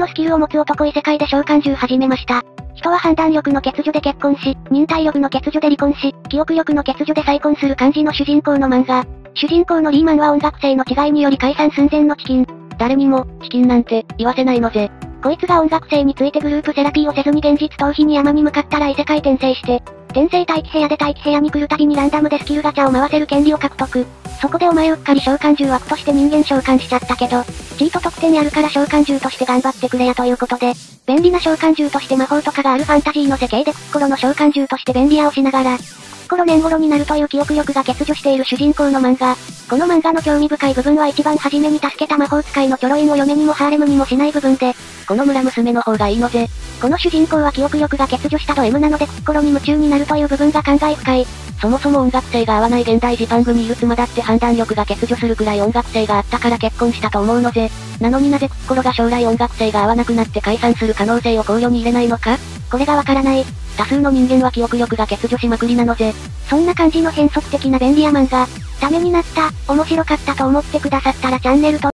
スキルを持つ男異世界で召喚獣始めました。人は判断力の欠如で結婚し、忍耐力の欠如で離婚し、記憶力の欠如で再婚する感じの主人公の漫画。主人公のリーマンは音楽性の違いにより解散寸前のチキン。 誰にも、チキンなんて、言わせないのぜ。 こいつが音楽性についてグループセラピーをせずに現実逃避に山に向かったら異世界転生して、転生待機部屋で待機部屋に来るたびにランダムでスキルガチャを回せる権利を獲得。そこでお前うっかり召喚獣枠として人間召喚しちゃったけど、チート特典やるから召喚獣として頑張ってくれやということで、便利な召喚獣として魔法とかがあるファンタジーの世界でクッコロの召喚獣として便利屋をしながら、クッコロ年頃になるという記憶力が欠如している主人公の漫画。この漫画の興味深い部分は一番初めに助けた魔法使いのチョロインを嫁にもハーレムにもしない部分で、 この村娘の方がいいのぜ。 この主人公は記憶力が欠如したド M なのでクッコロに夢中になるという部分が感慨深い。 そもそも音楽性が合わない現代ジパングにいる妻だって判断力が欠如するくらい音楽性があったから結婚したと思うのぜ。なのになぜクッコロが将来音楽性が合わなくなって解散する可能性を考慮に入れないのか？ これがわからない。 多数の人間は記憶力が欠如しまくりなのぜ。 そんな感じの変則的な便利屋漫画、ためになった、面白かったと思ってくださったらチャンネル登録